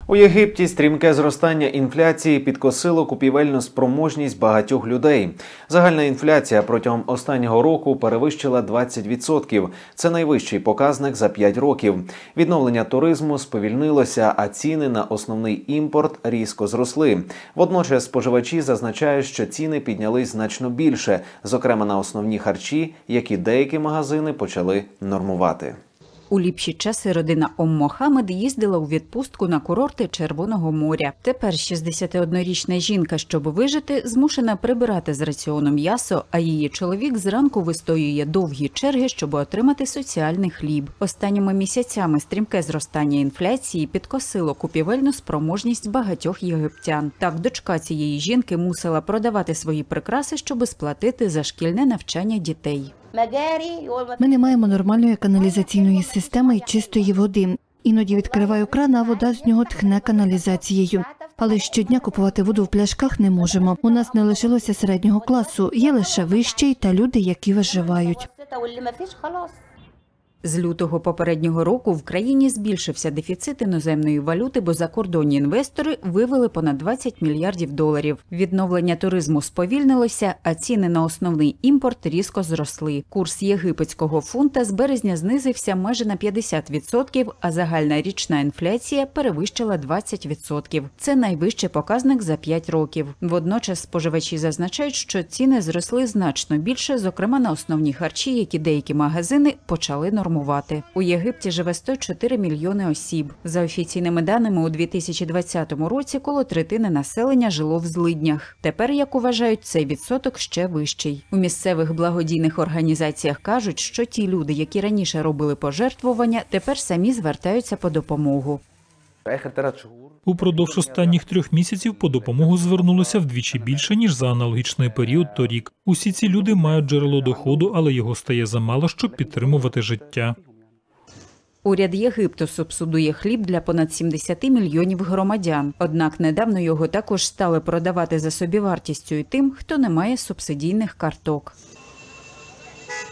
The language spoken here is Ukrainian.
У Єгипті стрімке зростання інфляції підкосило купівельну спроможність багатьох людей. Загальна інфляція протягом останнього року перевищила 20%. Це найвищий показник за 5 років. Відновлення туризму сповільнилося, а ціни на основний імпорт різко зросли. Водночас споживачі зазначають, що ціни піднялись значно більше, зокрема на основні харчі, які деякі магазини почали нормувати. У ліпші часи родина Ом-Мохамед їздила у відпустку на курорти Червоного моря. Тепер 61-річна жінка, щоб вижити, змушена прибирати з раціону м'ясо, а її чоловік зранку вистоює довгі черги, щоб отримати соціальний хліб. Останніми місяцями стрімке зростання інфляції підкосило купівельну спроможність багатьох єгиптян. Так, дочка цієї жінки мусила продавати свої прикраси, щоб сплатити за шкільне навчання дітей. Ми не маємо нормальної каналізаційної системи і чистої води. Іноді відкриваю кран, а вода з нього тхне каналізацією. Але щодня купувати воду в пляшках не можемо. У нас не лишилося середнього класу, є лише вищий та люди, які виживають. З лютого попереднього року в країні збільшився дефіцит іноземної валюти, бо закордонні інвестори вивели понад 20 мільярдів доларів. Відновлення туризму сповільнилося, а ціни на основний імпорт різко зросли. Курс єгипетського фунта з березня знизився майже на 50%, а загальна річна інфляція перевищила 20%. Це найвищий показник за 5 років. Водночас споживачі зазначають, що ціни зросли значно більше, зокрема на основні харчі, які деякі магазини почали нормувати. У Єгипті живе 104 мільйони осіб. За офіційними даними, у 2020 році коло третини населення жило в злиднях. Тепер, як вважають, цей відсоток ще вищий. У місцевих благодійних організаціях кажуть, що ті люди, які раніше робили пожертвування, тепер самі звертаються по допомогу. Упродовж останніх 3 місяців по допомогу звернулося вдвічі більше, ніж за аналогічний період торік. Усі ці люди мають джерело доходу, але його стає замало, щоб підтримувати життя. Уряд Єгипту субсидує хліб для понад 70 мільйонів громадян. Однак недавно його також стали продавати за собівартістю і тим, хто не має субсидійних карток.